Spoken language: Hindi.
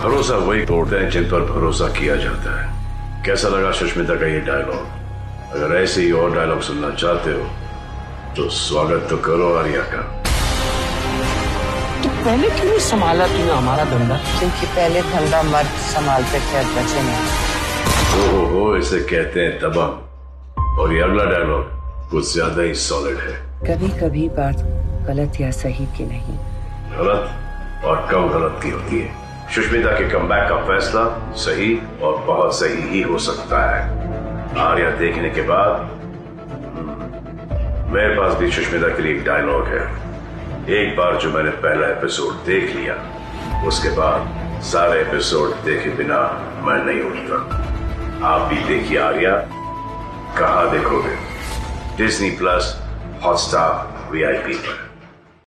भरोसा वही तोड़ते हैं जिन पर भरोसा किया जाता है। कैसा लगा सुष्मिता का ये डायलॉग? अगर ऐसे ही और डायलॉग सुनना चाहते हो तो स्वागत तो करो आर्या का। तो पहले क्यों नहीं संभाला तूने हमारा धंधा? क्योंकि पहले धंधा मर्द संभालते थे, बचे नहीं। ओहो, इसे कहते हैं दबंग। और ये अगला डायलॉग कुछ ज्यादा ही सॉलिड है। कभी कभी बात गलत या सही की नहीं, गलत और कम गलत की होती है। सुष्मिता के कमबैक का फैसला सही और बहुत सही ही हो सकता है। आर्या देखने के बाद मेरे पास भी सुष्मिता के लिए एक डायलॉग है। एक बार जो मैंने पहला एपिसोड देख लिया, उसके बाद सारे एपिसोड देखे बिना मैं नहीं उठता। आप भी देखिए आर्या। कहां देखोगे? डिज्नी प्लस हॉटस्टार VIP पर।